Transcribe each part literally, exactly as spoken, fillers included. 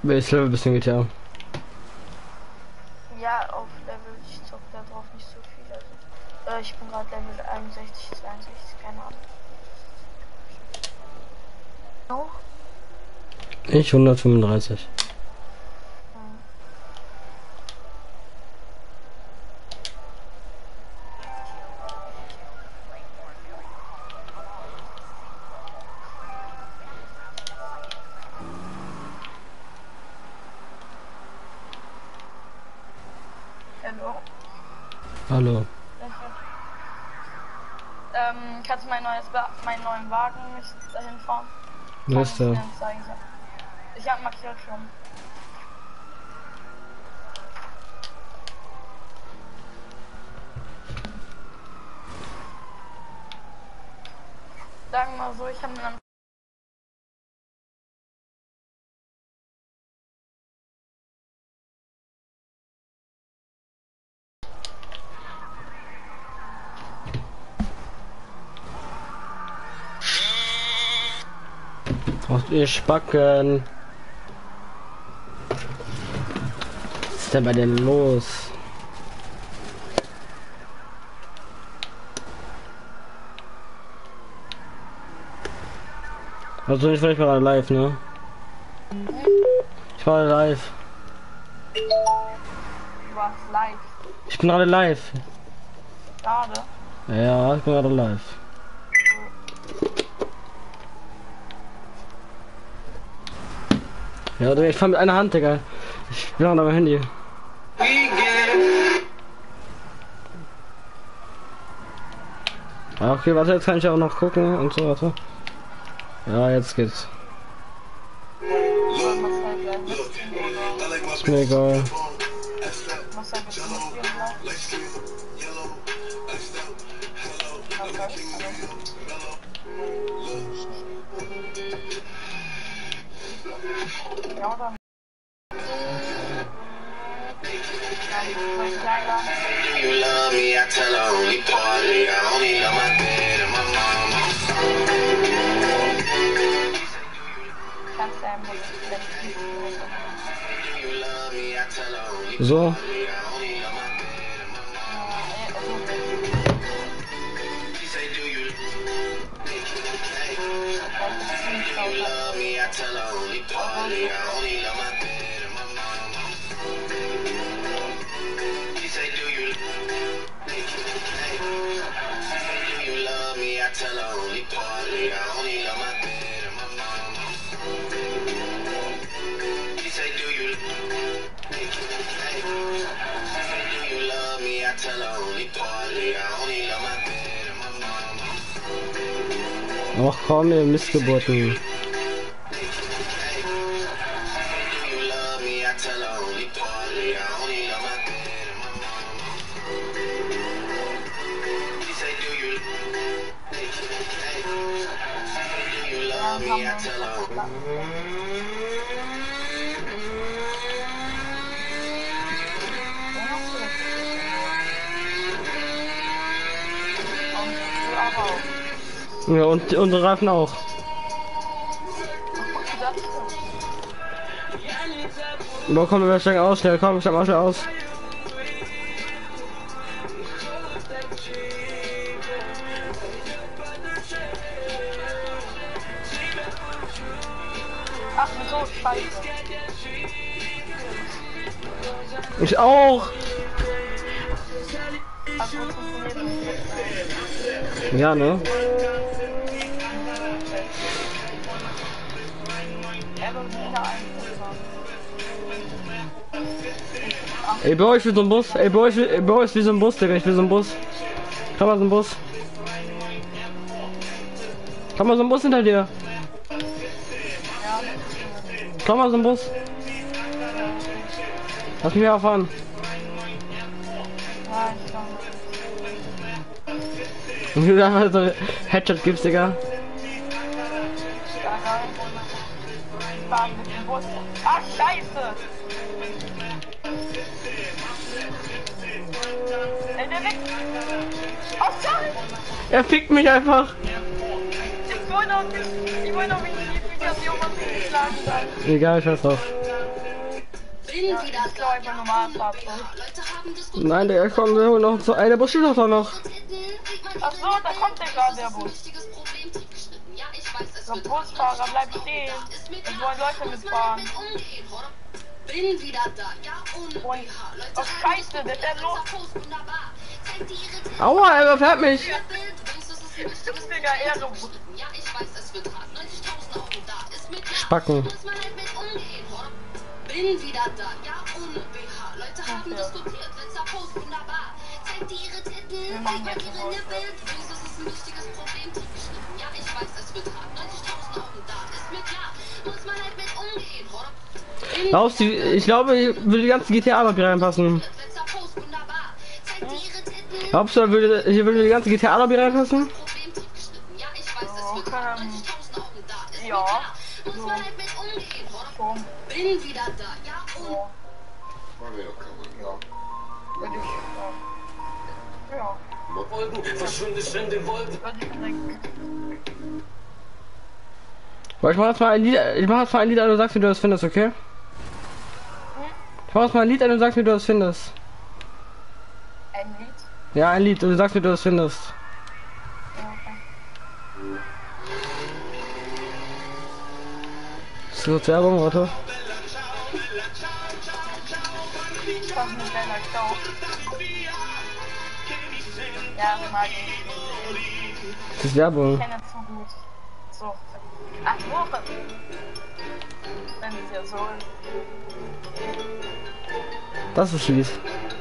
Welches Level bist du in G T A? Ja, auf Level, ich zock da drauf nicht so viel. Also, äh, ich bin gerade Level einundsechzig, zweiundsechzig, keine Ahnung. No? Ich hundertfünfunddreißig. Hm. Hallo. Hallo. Ähm, kannst du mein neues Wa meinen neuen Wagen nicht dahin fahren? Wo ist der? Ich hab markiert schon. Sagen wir mal so, ich habe einen. Braucht ihr Spacken? Was ist denn bei dir los? Also ich war nicht gerade live, ne? Ich war live. Du warst live. Ich bin gerade live. Gerade. Ja, ich bin gerade live. Ja, du, ich fahr mit einer Hand, Digga. Ich bin auch noch am Handy. Ah, okay, warte, jetzt kann ich auch noch gucken und so, warte. Ja, jetzt geht's. Ist mir egal. Was halt jetzt ja, oder? You love me, I tell her only partly. I only love my dad and my mama. Kannst du einfach You love me, I tell her only So. partly. I only love my dad and my mama. She say, do you? You love me, I tell her only partly. I only love my dad and my mama. She say, do you? You love me, I tell her only partly. I only love my dad and my mama. She say, do you? Do you love me? I tell her only partly. I only love my dad and my mama. Ach komm, ihr Missgeburten. Do you love me? I tell her only partly. I only love my dad and my mama. She say, do you? Do you love me? I tell her. Ja, und unsere Reifen auch. Wo kommen wir steigen aus? Schnell, komm, steig mal schnell aus. Ach, so scheiße. Ich auch. Hast du funktioniert? Ja, ne? Ey, Bro, ich will so einen Bus. Ey, Bro, ich will, ey, Bro, ich will so einen Bus, Digga. Ich will so einen Bus. Komm mal so einen Bus. Komm mal so einen Bus hinter dir. Komm mal so einen Bus. Lass mich erfahren. Und wie du einfach so Headshot gibst, Digga. Ah, scheiße! Ey, der weg! Oh, sorry! Er fickt mich einfach. Ich wollte auch nicht, ich wollte auch nicht, wie das Junge geschlagen hat. Egal, scheiß drauf. Bin Ja, wieder ich da, glaube, ja, normal und Fahrzeug. ja, Leute haben diskutiert. Nein, der kommt wir holen noch zu. Ey, der Bus steht doch da noch. Ach so, da kommt der gerade, der Bus. Ja, ich weiß, es Der wird Busfahrer bleibt stehen. Es wollen Leute mitfahren. Bin wieder da, ja, und Und, oh Scheiße, der fährt los. Aua, er überfährt mich. Du bist mega ehrenlos. Ja, ich weiß, es wird hart. neunzigtausend Euro da, ist mit Spacken. muss man halt mit umgehen, oder? Bin wieder da, ja, ohne B H. Leute haben Okay. diskutiert, letzter Post, wunderbar. Zeigt die ihre Titten, machen zeigt jetzt ihre eine Nippel. Übrigens, das ist ein wichtiges Problem, tief geschnitten. Ja, ich weiß, es wird hart. neunzigtausend Euro da, ist mir klar. Muss man halt mit umgehen, oder? Bin Raus, die, ich glaube, ich würde die ganzen G T A noch hier reinpassen. letzter Post, wunderbar. Zeigt die ihre Titten. Glaubst du, da würde, hier würde die ganze G T A-Lobby reinpassen? Problem tief geschnitten. Ja, ich weiß, es Oh, wird hart. ähm, neunzigtausend Euro da, ist mir ja, klar. Muss so. man halt mit umgehen, oder? Schon. Bin wieder da, ja, und So. Würde ich, ja. Ja. Verschwindest in den Wolken. Würde ich denken. Boah, ich mach jetzt mal ein Lied, ich mach jetzt mal ein Lied an und du sagst, wie du das findest, okay? Ich mach jetzt mal ein Lied an und du sagst, wie du das findest. Ein Lied. Ja, ein Lied und du sagst, wie du das findest. Ja, okay. Ist das Werbung, warte. Ich mach mit deiner Ciao. Ja, mag ich. Das ist Werbung. Ich kenne es zu gut. So. Ach, so. Wenn es ja so ist. Das ist Lied.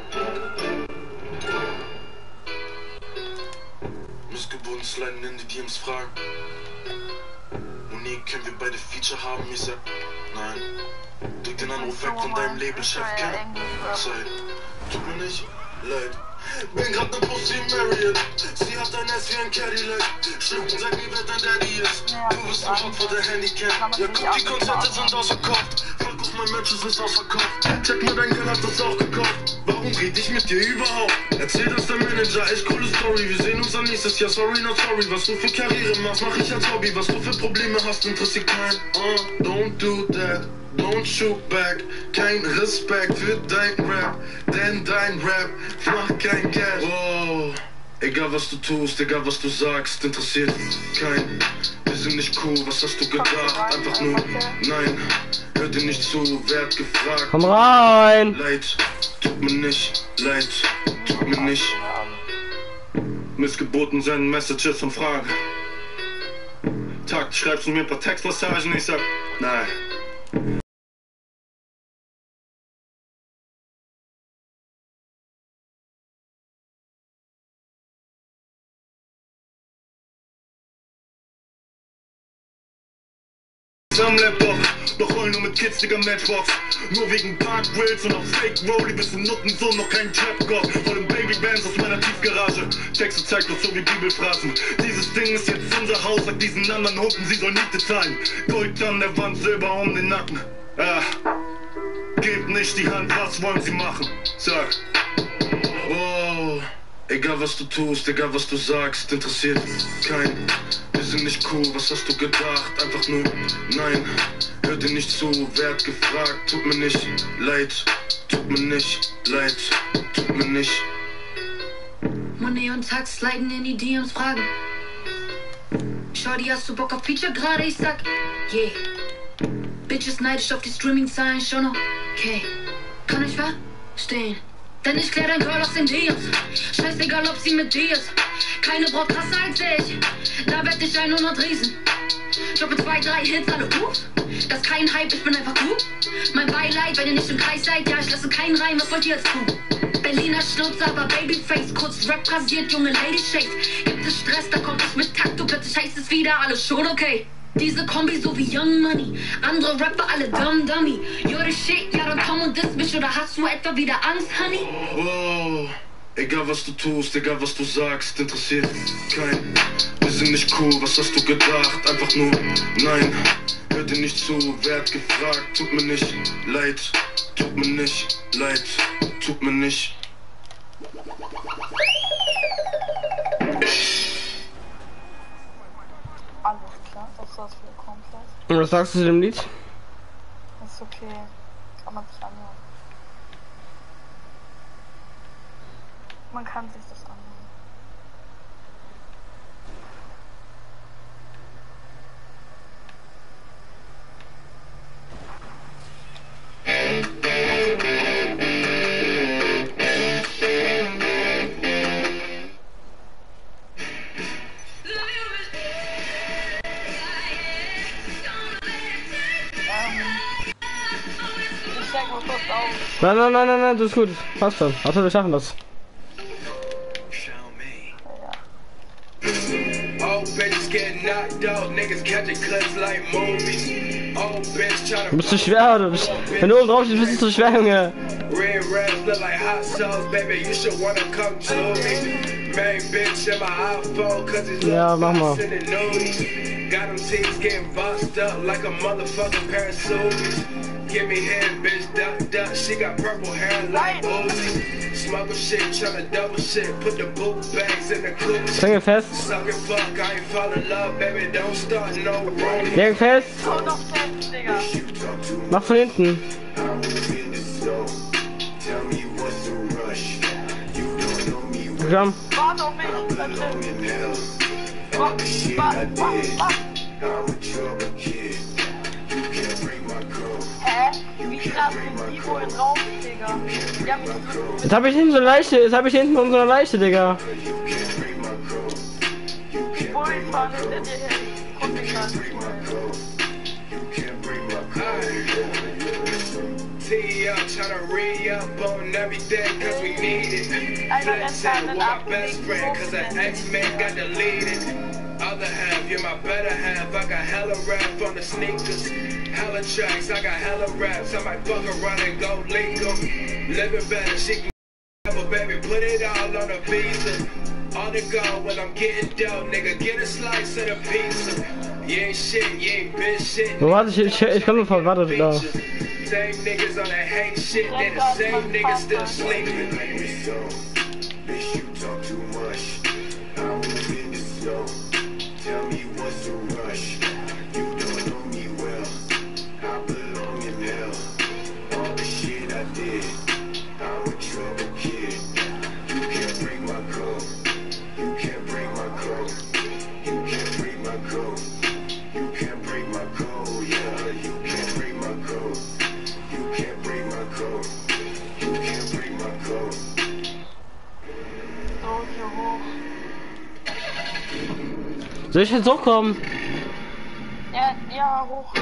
Missgebunden sliden in die D Ms fragen. Und nie können wir beide Feature haben, ich sag nein. Drück den Anruf weg von deinem Labelchef, kein Zeit. Tut mir nicht leid. Bin grad ne Pussy Marriott. Sie hat ein S wie ein Cadillac. Stimmt, sag mir, wer dein Daddy ist. Du bist ein Rock vor der Handicap. Ja, guck, die Konzerte sind ausverkauft. Fuck auf, mein Matches ist ausverkauft. Check mal, dein Girl hat das auch gekauft. Warum red ich mit dir überhaupt? Erzähl das der Manager, echt coole Story. Wir sehen uns dann nächstes Jahr, sorry, not sorry. Was du für Karriere machst, mach ich als Hobby. Was du für Probleme hast, interessiert keinen. Uh, don't do that. Don't shoot back, kein Respekt für dein Rap, denn dein Rap macht kein Geld. Oh, egal was du tust, egal was du sagst, interessiert kein. Wir sind nicht cool, was hast du gedacht? Einfach nur, nein, hör dir nicht zu, werd gefragt. Komm rein! Leid, tut mir nicht, leid, tut mir nicht. Missgeboten senden Messages und Fragen. Tag, schreibst du mir ein paar Textpassagen, ich sag, nein. Am Laptop, doch heulen nur mit Kids, Digga, Matchbox. Nur wegen Park Grills und auf Fake Rolli bist du Nutten, so noch kein Trap-Gott. Vor den Babybands aus meiner Tiefgarage. Texte zeigt uns so wie Bibelphrasen. Dieses Ding ist jetzt unser Haus, sag diesen anderen Hunden, sie sollen Miete zahlen. Gold an der Wand, Silber um den Nacken. Ja, gebt nicht die Hand, was wollen sie machen? Sag. Oh, egal was du tust, egal was du sagst, interessiert kein. Wir sind nicht cool, was hast du gedacht? Einfach nur, nein, hör dir nicht zu, werd gefragt. Tut mir nicht leid, tut mir nicht leid, tut mir nicht. Money und Tag sliden in die D Ms fragen. Shorty, hast du Bock auf Feature gerade? Ich sag, yeah. Bitches neidisch auf die Streaming-Zahlen, schon okay. Kann ich verstehen? Denn ich klär dein Girl aus den D Ms. Scheißegal, ob sie mit dir ist. Keine Braut krasser als ich. Da werd ich hundert Riesen. Droppe zwei, drei Hits, alle ups. Das ist kein Hype, ich bin einfach cool. Mein Beileid, wenn ihr nicht im Kreis seid. Ja, ich lasse keinen rein, was wollt ihr als Kuh? Berliner Schnauze, aber Babyface. Kurz Rap rasiert, junge Lady Shades. Gibt es Stress, da kommt es mit Takt. Du plötzlich heißt es wieder, alles schon okay. Diese Kombi so wie Young Money. Andere Rapper, alle dumb dummy. You're the shit, ja dann komm und diss mich. Oder hast du etwa wieder Angst, Honey? Oh, egal was du tust, egal was du sagst, interessiert kein. Wir sind nicht cool, was hast du gedacht? Einfach nur, nein, hör dir nicht zu, werd gefragt. Tut mir nicht leid, tut mir nicht leid, tut mir nicht. Alles klar, das war's für komplett. Und was sagst du zu dem Lied? Ist okay. Kann man sich anhören. Man kann sich das anhören. Nein, nein, nein, nein, nein, das ist gut. Passt schon. Achso, wir schaffen das. Du bist zu schwer, oder? Wenn du oben drauf stehst, bist du zu schwer, Junge. Ja, mach mal. Give me head, bitch, duck, duck. She got purple hair like Uzi. Smuggle shit, tryna double shit. Put the boot bags in the cookies. Häng fest. Suck and fuck, I ain't fall in love, baby. Don't start no wrong. Häng fest. Hau doch fest, Digga. Mach von hinten. Komm. Warte auf mich, bitte. Warte, warte, warte. Hä? Wie krass sind die wohl drauf, Digga? Die haben mich so. Jetzt hab ich hinten so eine Leiche. Jetzt hab ich hinten so eine Leiche, Digga. Die Bullen fahren hinter dir her. Guck mich an. T up, tryna re-up on everything cause we need it. Flex out with my best friend cause that X-Men got deleted. Other half, you're my better half. I got hella rap on the sneakers. Hella tracks, I got hella raps. I might fuck around and go legal. Living better, she can have a baby, put it all on a visa. On the go when I'm getting dope, nigga, get a slice of the pizza. You ain't shit, you ain't bitch shit. Wo warte ich? Ich, ich komm sofort, warte da. Same niggas on that hate shit, they the same niggas still sleeping. Bitch, you talk too much. I move in the slow. Tell me what's the rush. You don't know me well. I belong in hell. All the shit I did. I'm a trouble kid. You can't break my code. You can't break my code. You can't break my code. You can't break my code. Yeah, you can't break my code. You can't break my code. You can't break my code. So, hier hoch. Soll ich jetzt hochkommen? Ja, ja, hoch.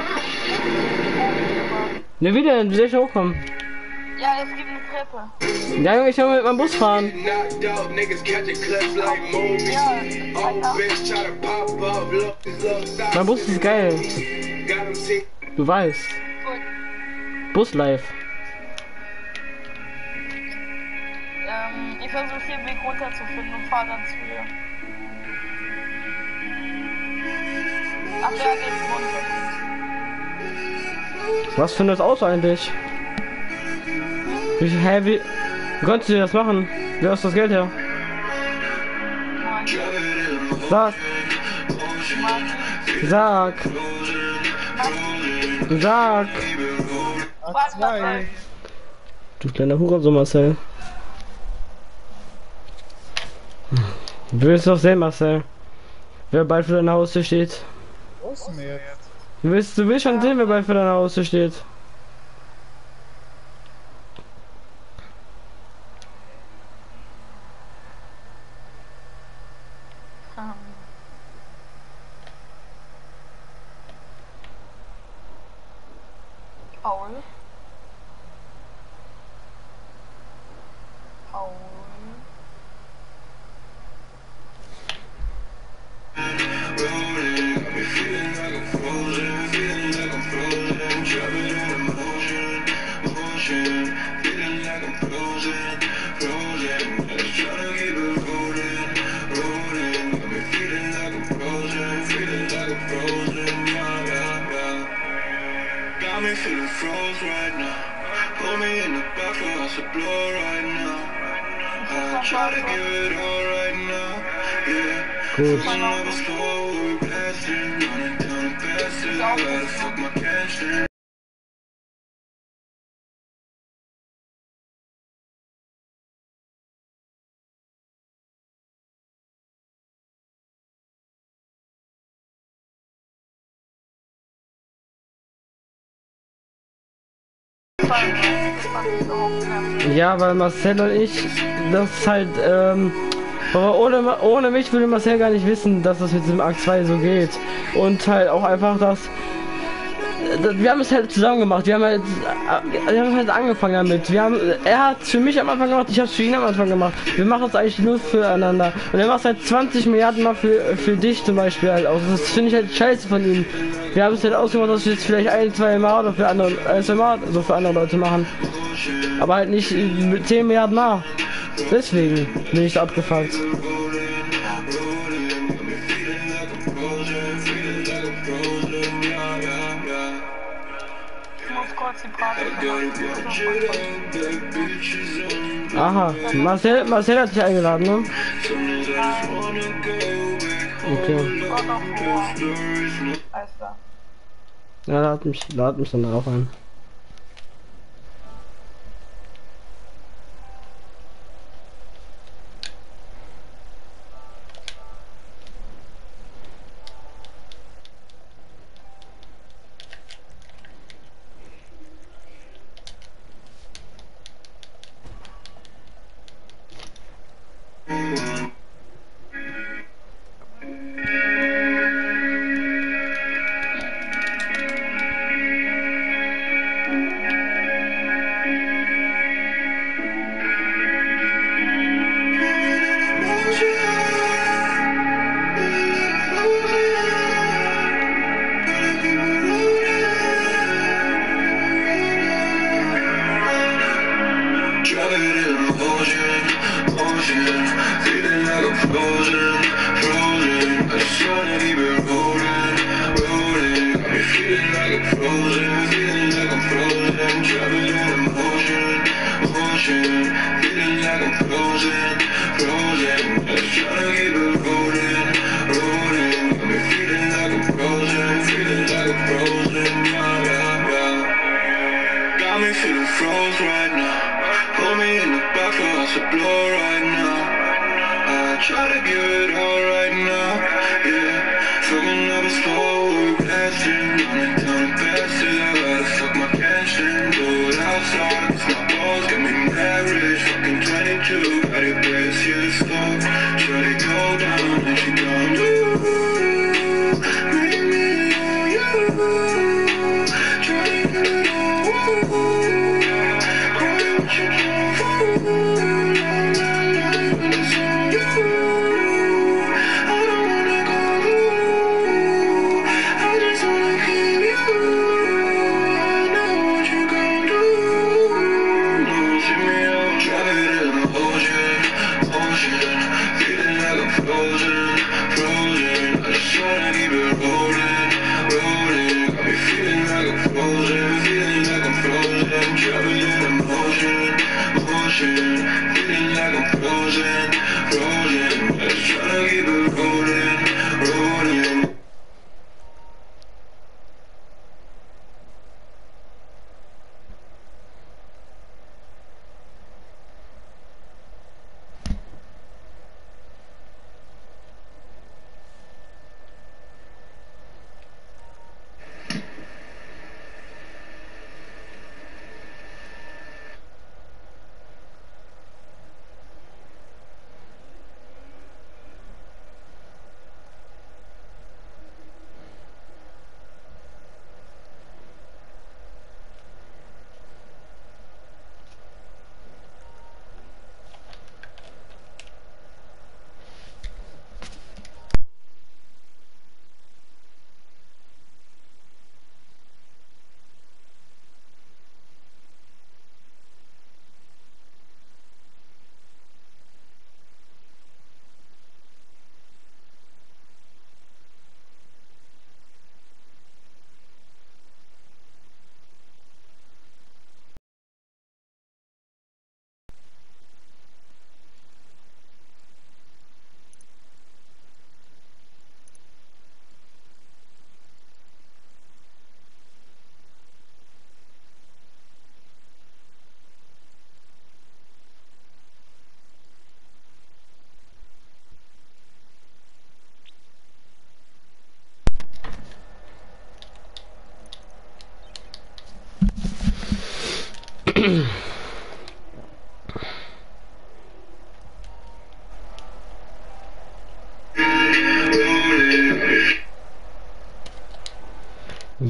Ne, wie denn? Wie soll ich hochkommen? Ja, es gibt eine Treppe. Ja, Junge, ich will mit meinem Bus fahren. Knocked out, niggas catching clips like movies. Ja, Oh, bitch, try to pop up. Look, look, Mein Bus ist geil. got him sick. Du weißt. gut. Bus live. Ähm, ich versuche hier einen Weg runterzufinden und fahre dann zu dir. Ach, der hat den runter. Was für ein neues Auto eigentlich? Wie, hä, wie, wie konntest du das machen? Wie hast du das Geld her? Sag. Sag. Sag. Warte mal. Du kleiner Hurensohn, Marcel. Du willst doch sehen, Marcel. Wer bald für deine Haustür steht. Was denn jetzt? Du willst, du willst schon sehen, wer bald für deine Haustür steht. Ähm. Paul. Paul. Got me feeling froze right now. Hold me in the back for us to blow right now. I try to give it all right now. Yeah. Gut. Pushing over slow, we blasting. Running down the bastard. I gotta fuck my cash. gefallen, das fand ich so hochknapp. Ja, weil Marcel und ich, das ist halt, ähm, aber ohne, ohne mich würde Marcel gar nicht wissen, dass das mit diesem Akt zwei so geht. Und halt auch einfach das, wir haben es halt zusammen gemacht, wir haben halt, wir haben halt angefangen damit. Wir haben, er hat es für mich am Anfang gemacht, ich habe es für ihn am Anfang gemacht. Wir machen es eigentlich nur füreinander. Und er macht es halt zwanzig Milliarden Mal für, für dich zum Beispiel halt aus. Das finde ich halt scheiße von ihm. Wir haben es halt ausgemacht, dass wir jetzt vielleicht ein, zwei Mal oder für andere, ein, zwei Mal so für andere Leute machen. Aber halt nicht mit zehn Milliarden Mal. Deswegen bin ich abgefuckt. Aha, Marcel, Marcel hat dich eingeladen, ne? Okay. Ja, lad mich, lad mich dann auch ein.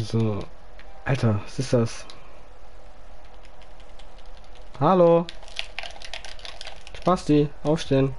So. Alter, was ist das? Hallo? Spasti, aufstehen.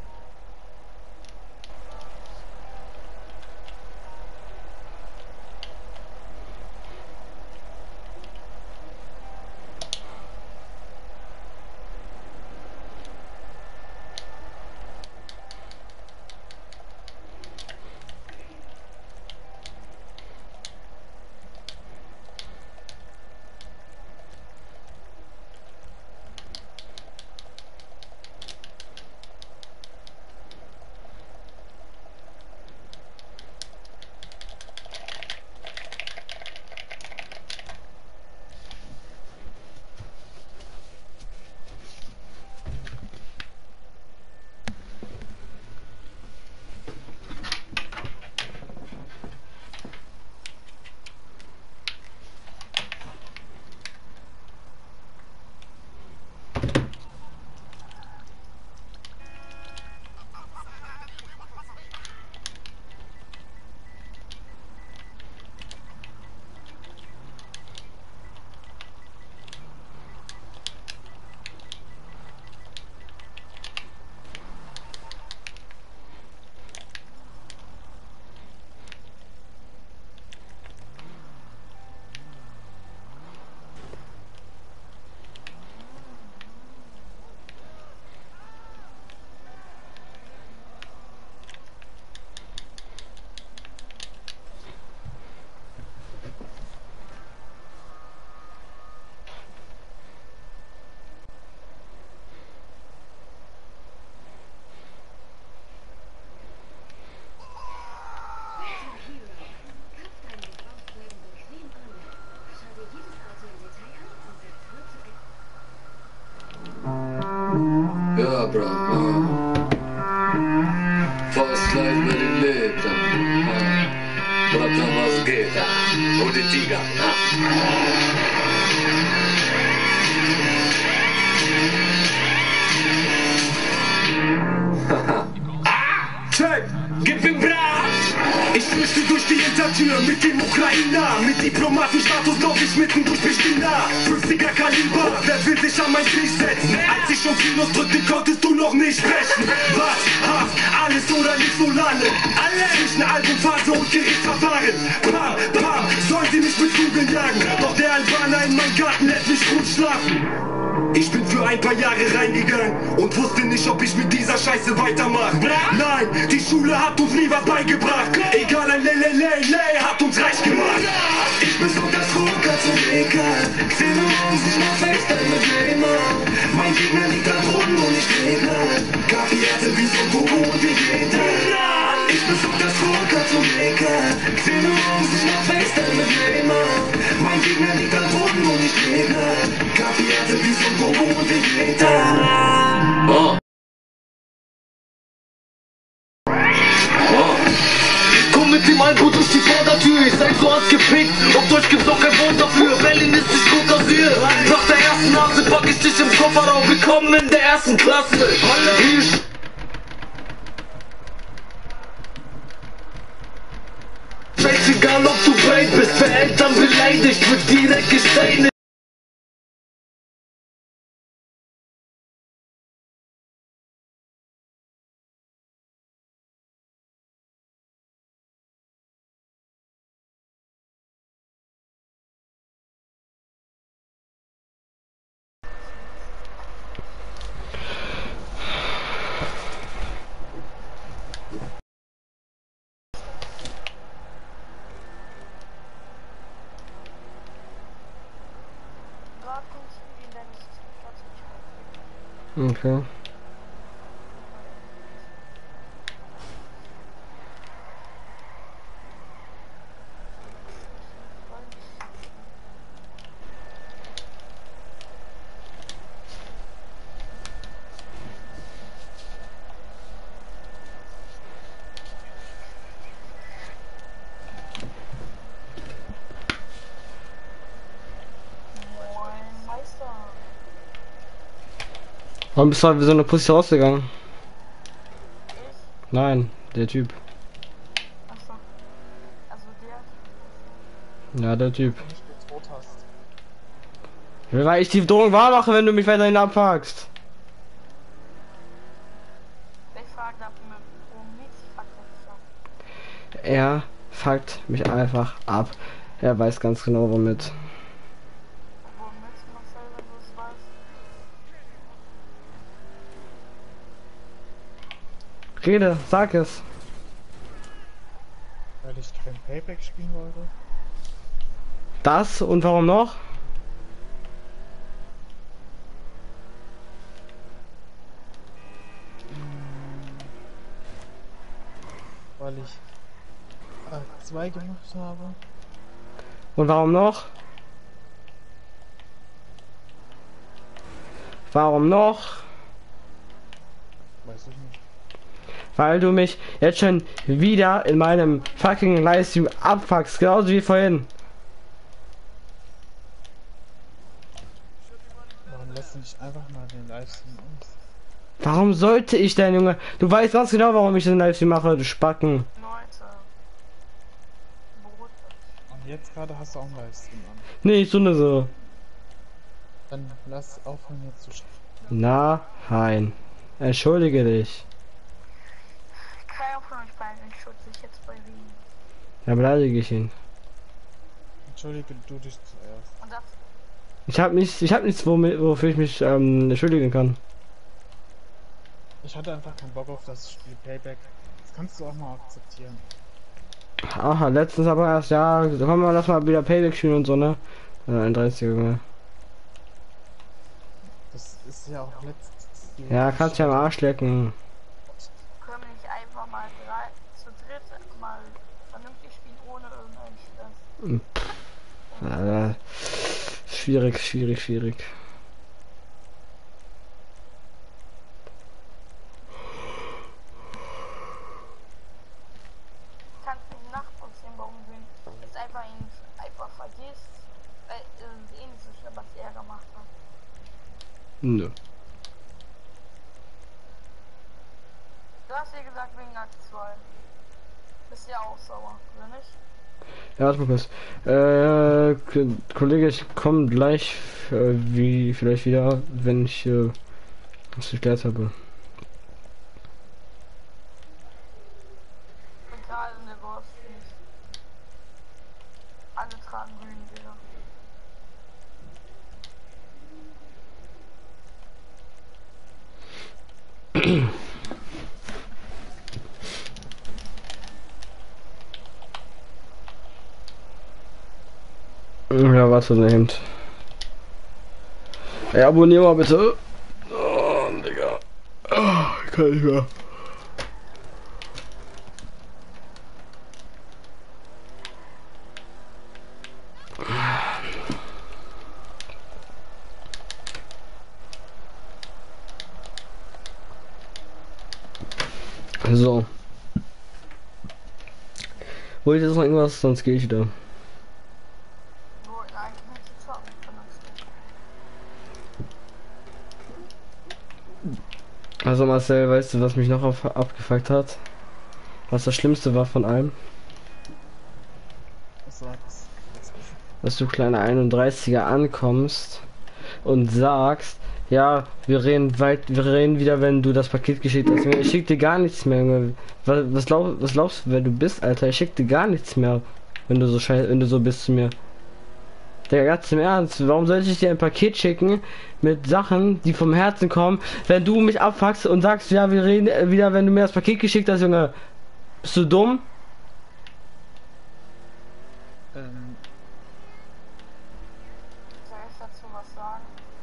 Ja, Bro. Uh. Fast life med din leta. Uh. Prata was geht da. Och det tiga. Check, gib ihm Brat! Ich flüchte durch die Hintertür mit dem Ukrainer. Mit Diplomatenstatus glaub ich mitten durch Pristina. fünfziger Kaliber, wer will sich an mein Tisch setzen? Als ich schon Kilos drückte, konntest du noch nicht sprechen. Was? Haft? Alles oder nicht so lange? Alle zwischen Albumphase und Gerichtsverfahren. Pam, pam, sollen sie mich mit Kugeln jagen? Doch der Albaner in meinem Garten lässt mich gut schlafen. Ich bin für ein paar Jahre reingegangen und wusste nicht, ob ich mit dieser Scheiße weitermache. Nein, die Schule hat uns nie was beigebracht. Egal, ein Lelelele hat uns reich gemacht. Ich bin so das Rucker zum Ekel. Xenon, sich noch FaceTime mit Gamer. Mein Gegner liegt am Boden und ich regle. Kapierte wie so Gogo und wie geht es? Ich bin so das Rucker zum Ekel. Xenon, sich noch FaceTime mit Gamer. Mein Gegner liegt am Boden und ich regle. Kapierte wie so Gogo und wie geht es? Oh. Mit dem Albo durch die Vordertür, ich seid so ausgepickt. Auf Deutsch gibt's auch kein Wort dafür. Berlin ist nicht gut dafür. Nach der ersten Nase pack ich dich im Kofferraum. Willkommen in der ersten Klasse. Hier scheißegal, ob du breit bist. Für Eltern beleidigt, wird direkt gesteinigt. Okay. Warum bist du halt wie so eine Pussy rausgegangen? Nein, der Typ. Achso. Also der. Ja, der Typ. Nicht bedroht hast. Weil ich die Drohung wahr mache, wenn du mich weiterhin abfuckst. Ich frage nach mir, wo mich fuckt das ab. Er fuckt mich einfach ab. Er weiß ganz genau womit. Wo mich Marcel, wenn du es weißt? Rede, sag es. Weil ich kein Payback spielen wollte. Das und warum noch? Weil ich A zwei gemacht habe. Und warum noch? Warum noch? Weiß ich nicht. Weil du mich jetzt schon wieder in meinem fucking Livestream abfuckst, genauso wie vorhin. Warum lässt du nicht einfach mal den Livestream aus? Warum sollte ich denn, Junge? Du weißt ganz genau, warum ich den Livestream mache, du Spacken. Leute. Beruhigt euch. Und jetzt gerade hast du auch einen Livestream an. Nee, ich so ne so. Dann lass aufhören jetzt zu schreiben. Na, hein. Entschuldige dich. Keiner von euch beiden entschuldigt sich jetzt bei wem. Dann beleidige ich ihn. Entschuldige du dich zuerst. Und das Ich hab nichts, ich hab nichts, womit, wofür ich mich ähm, entschuldigen kann. Ich hatte einfach keinen Bock auf das Spiel Payback. Das kannst du auch mal akzeptieren. Aha, letztens aber erst, ja, da kommen wir, lass mal wieder Payback spielen und so, ne? Ja, einunddreißig, Junge. Das ist ja auch letztes Spiel. Ja, kannst ja am Arsch lecken. können wir nicht einfach mal drei zu dritt mal vernünftig spielen ohne irgendeinen Stress. Äh, schwierig, schwierig, schwierig. Kannst nicht nachvollziehen, warum du jetzt einfach ihn einfach vergisst. Weil es ist eh nicht so schlimm, was er gemacht hat. Nö. Du hast ja gesagt wegen Akt zwei. Bist ja auch sauer, oder nicht? Ja, warte mal kurz. Äh, K Kollege, ich komme gleich, äh, wie vielleicht wieder, wenn ich äh, was geklärt habe. Egal, in der Boss nicht. Alle tragen grüne Bilder. Ja, warte, nehmt. Ja, abonnier mal bitte. Oh, Digga. Oh, kann ich mehr. So. Wollt ihr jetzt noch irgendwas, sonst gehe ich wieder. Wir wollten eigentlich nicht zu zocken, vernünftig. Also Marcel, weißt du, was mich noch auf, abgefuckt hat? Was das Schlimmste war von allem? Was sagst Dass du kleiner einunddreißiger ankommst und sagst, ja, wir reden weit, wir reden wieder, wenn du das Paket geschickt hast. Ich schick dir gar nichts mehr, Junge. Was, was, glaub, was glaubst du, wer du bist, Alter? Ich schick dir gar nichts mehr, wenn du so scheiß, wenn du so bist zu mir. Der ganz im Ernst, warum sollte ich dir ein Paket schicken mit Sachen, die vom Herzen kommen, wenn du mich abfuckst und sagst, ja, wir reden wieder, wenn du mir das Paket geschickt hast, Junge. Bist du dumm? Ähm, Soll ich dazu was sagen?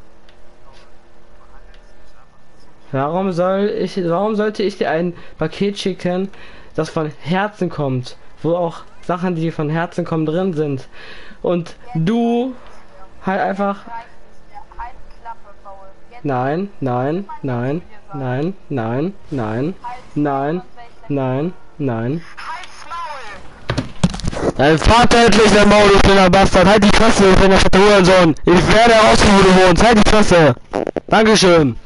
Warum soll ich, warum sollte ich dir ein Paket schicken, das von Herzen kommt, wo auch Sachen, die von Herzen kommen, drin sind, und du halt einfach, Reicht es dir? Halt Klappe, Paul. Jetzt nein, nein, nein, nein, nein, nein, nein, nein, nein. halt's Maul! Dein Vater endlich der Maul, du kleiner Bastard, halt die Fresse, du kleiner fetter Hurensohn. Ich werde herausfinden, wo du wohnst, halt die Fresse. Dankeschön.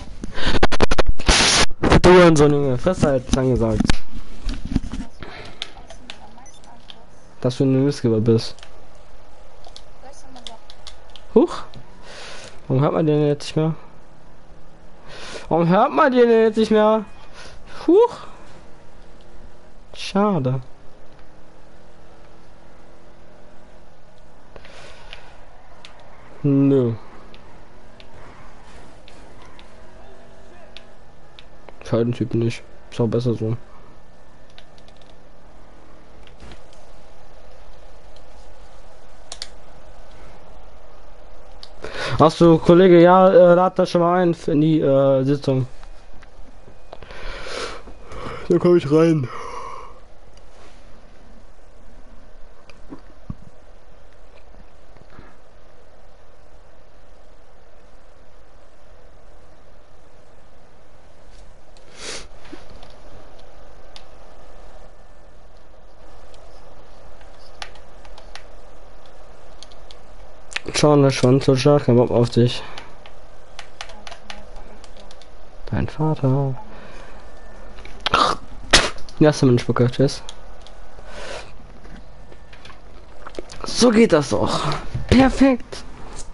Fetter Hurensohn, Junge, Fresse halt, angesagt. Dass du ein Missgeber bist. Huch. Warum hört man den jetzt nicht mehr? Warum hört man den jetzt nicht mehr? Huch. Schade. Nö. Ich halte den Typen nicht. Ist auch besser so. Hast du, Kollege, ja, äh, lad das schon mal ein in die äh, Sitzung. Da komme ich rein. Schon, das schon so stark, kein Bock auf dich. Dein Vater. Ja, hast du meine Spucke, tschüss. So geht das doch. Perfekt.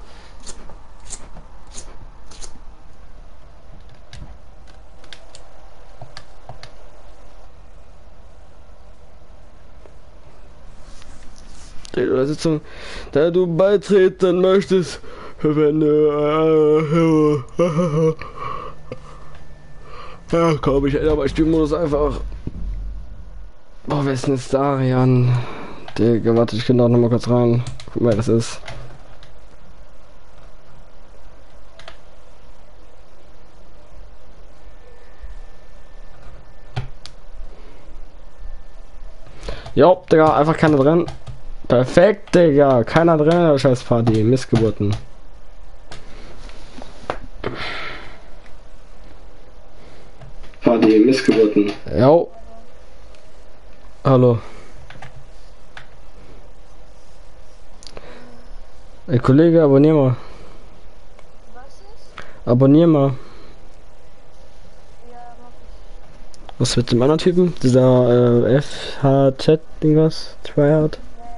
Oder Sitzung, da du beitreten möchtest, wenn du äh, ja, komm, ich aber ich Spielmodus einfach. Boah, wer ist denn jetzt da, Jan? Digga, warte, ich kann doch noch mal kurz rein. Guck mal, wer das ist. Jo, Digga, einfach keiner drin. Perfekt, Digga. Keiner drin in der Scheißparty. Missgeburten. Party, Missgeburten. Jo. Hallo. Ey, Kollege, abonnier mal. Was ist? Abonnier mal. Ja, mach ich. Was mit dem anderen Typen? Dieser äh, F H Z Dingers? Tryhard?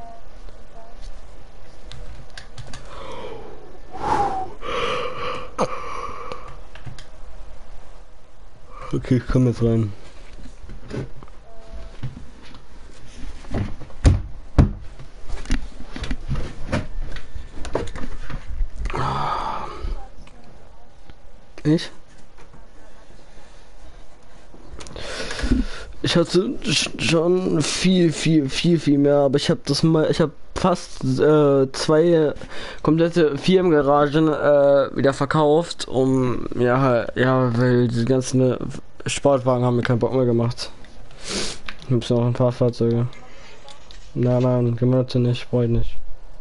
Okay, ich komm jetzt rein. Ich? Ich hatte schon viel, viel, viel, viel mehr, aber ich habe das mal, ich habe fast äh, zwei komplette Firmengaragen äh, wieder verkauft, um ja, ja, weil die ganzen Sportwagen haben mir keinen Bock mehr gemacht. Ich habe noch ein paar Fahrzeuge. Nein, nein, gemoddete nicht, brauche ich nicht.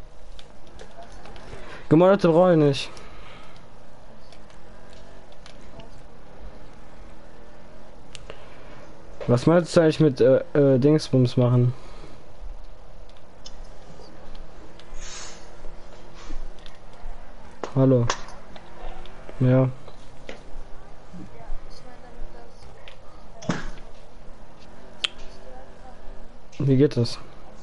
Gemoddete brauche ich nicht. Was meinst du eigentlich mit äh, äh, Dingsbums machen? Hallo. Ja. Wie geht das?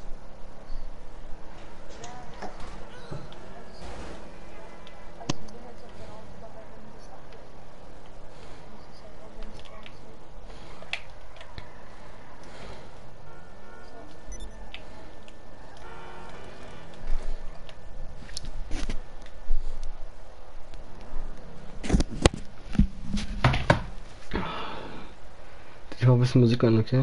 Ich mach ein bisschen Musik an, okay?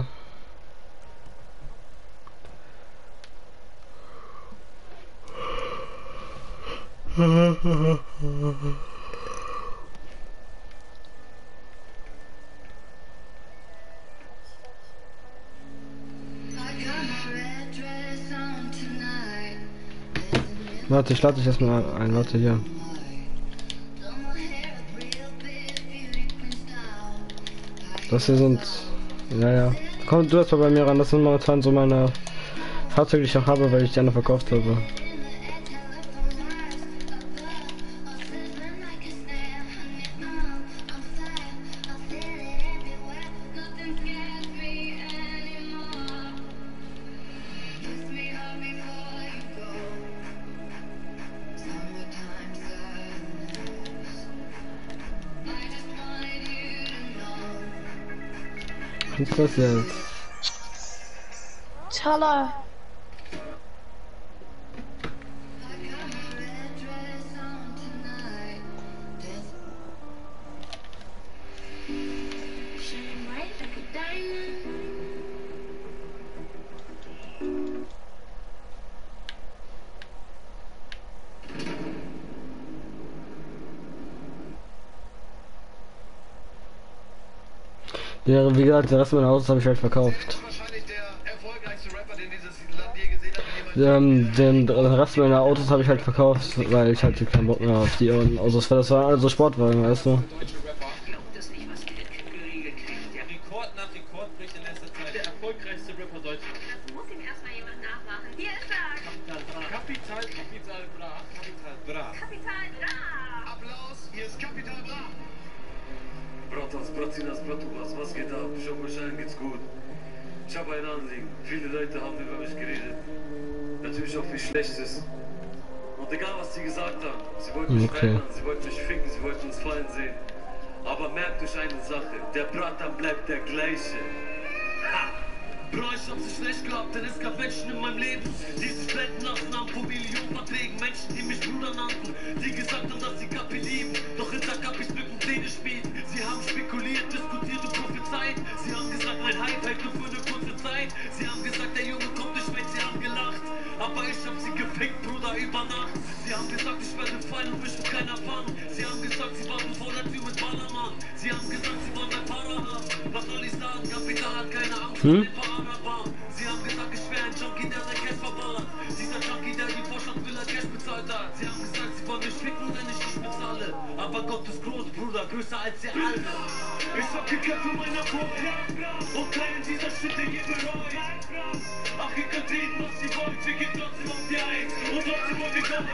Warte, ich lade dich erstmal ein, warte hier. Das hier sind, naja, komm du erstmal bei mir ran, das sind momentan so meine Fahrzeuge, die ich auch habe, weil ich die andere verkauft habe. Was ist das jetzt? Tala. Ja, wie gesagt, der Rest meiner Autos habe ich halt verkauft. Ähm, den, den Rest meiner Autos habe ich halt verkauft, weil ich halt keinen Bock mehr auf die Autos. Das waren also Sportwagen, weißt du. Rekord nach Rekord bricht in letzter Zeit der erfolgreichste Rapper Deutschlands. Das muss ihm erstmal jemand nachmachen. Hier ist er! Kapital Bra. Kapital, Kapital Bra. Kapital Bra. Kapital Bra! Applaus, hier ist Kapital Bra. Bratas, Bratinas, Bratubas, was geht ab? Ich hoffe, euch allen geht's gut. Ich habe ein Anliegen. Viele Leute haben über mich geredet. Natürlich auch wie schlecht es ist. Und egal, was sie gesagt haben, sie wollten mich Okay. verändern, sie wollten mich ficken, sie wollten uns fallen sehen. Aber merkt euch eine Sache, der Bratan bleibt der gleiche. Ha! Bro, ich hab sie schlecht gehabt, denn es gab Menschen in meinem Leben, die sich blenden lassen haben von Millionenverträgen. Menschen, die mich Bruder nannten, die gesagt haben, dass sie Kapi lieben. Doch hinter Kapis Blicken Pläne spielen. Sie haben spekuliert, diskutiert und prophezeit. Sie haben gesagt, mein Hype hält nur für eine kurze Zeit. Sie haben gesagt, der Junge kommt nicht mit, sie haben gelacht. Aber ich hab sie gefickt, Bruder, über Nacht. Sie haben gesagt, ich werde fallen und mich wird keiner fangen. Sie haben gesagt, sie warten vor der Tür mit Ballermann. Sie haben gesagt, sie wollen mein Para haben. Was soll ich sagen, Kapital hat keine Angst vor den Paraban. Sie haben gesagt, ich wäre ein Junkie, der sein Cash verballert. Dieser Junkie, der die Vorstadtvilla Cash bezahlt hat. Sie haben gesagt, sie wollen mich ficken, wenn ich nicht bezahle. Aber Gott ist groß, Bruder, größer als ihr alle. Ich hab gekämpft für meine Freunde und keinen dieser Schritte je bereut. Ach, ihr könnt reden, was ihr wollt, wir gehen trotzdem auf die Eins und trotzdem wollen wir kommen.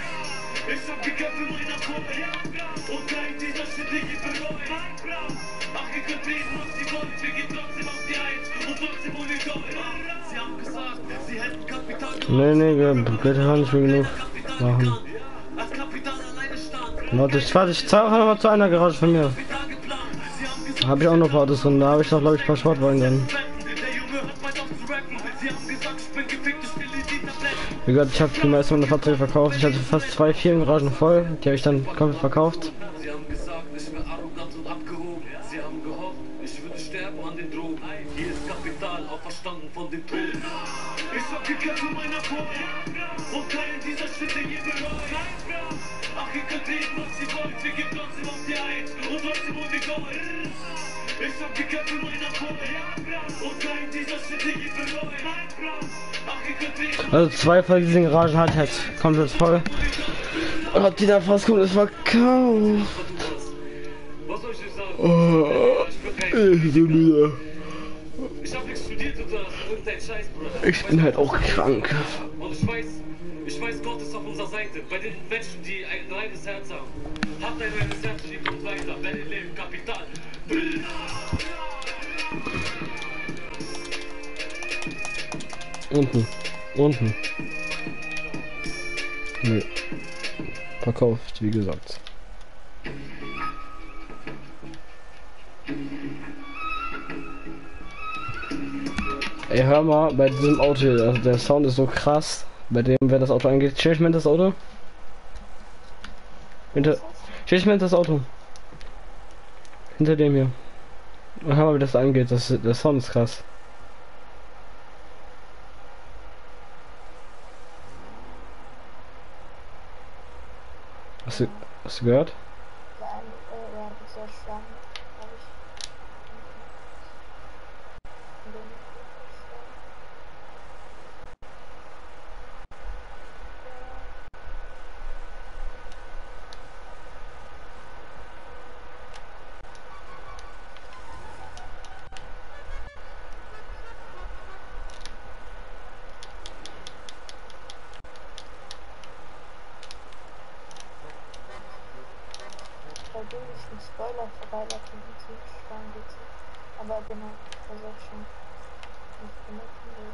Ich hab gekämpft für meine Freunde und keinen dieser Schritte je bereut. Ach, ihr könnt reden, was ihr wollt, wir gehen trotzdem auf die Eins und trotzdem wollen wir kommen. Sie haben gesagt, sie hätten Kapital gemacht. Nee, nee, bitte kann nicht mehr genug machen. Als Kapital alleine stand. Warte, ich warte, ich zahle noch mal zu einer Garage von mir. Kapital geplant. Sie haben gesagt, Habe ich auch noch ein paar Autos drin, da habe ich noch, glaube ich, ein paar Sportwagen drin. der Junge hört bald auf zu rappen. Sie haben gesagt, ich bin gefickt, ich will in die Tabletten. Wie gesagt, ich habe die meisten meiner Fahrzeuge verkauft. Ich hatte fast zwei Firmengaragen voll, die habe ich dann komplett verkauft. Sie haben gesagt, ich wäre arrogant und abgehoben. Sie haben gehofft, ich würde sterben an den Drogen. Hier ist Kapital, auferstanden von den Toten. Ich hab gekämpft für meine Freunde und keinen dieser Schritte je bereut. Ach, ihr könnt reden, was ihr wollt, wir gehen trotzdem auf die Eins und trotzdem wollen wir kommen. Ich hab gekämpft für meine Freunde und keinen dieser Schritte je bereut. Ach, ihr könnt reden. Also zwei von diesen Garagen hatte ich halt komplett voll. Und hab die dann fast komplett verkauft. Was soll ich dir sagen? Oh, Ich bin kein ich bin müde. Ich hab nichts studiert oder irgendein Scheiß, Bruder. Ich bin halt auch krank. Und ich weiß, ich weiß, Gott ist auf unserer Seite. Bei den Menschen, die ein reines Herz haben. Habt ein reines Herz, die kommt weiter. Wenn ihr Leben Kapital. Unten. Unten. Nee. Verkauft, wie gesagt. Ey, hör mal, bei diesem Auto hier, also der Sound ist so krass. Bei dem, wer das Auto angeht. Stell ich mir das Auto? Hinter. Stell ich mir das Auto? Hinter dem hier. Und hör mal, wie das angeht. Das, der Sound ist krass. Hast du, hast du gehört? Ja, äh, ja, das ist ja schwamm, glaube ich. Da will ich einen Spoiler vorbeilassen, wie zu schwamm geht's. Aber genau, das ist auch schon nicht benutzen will.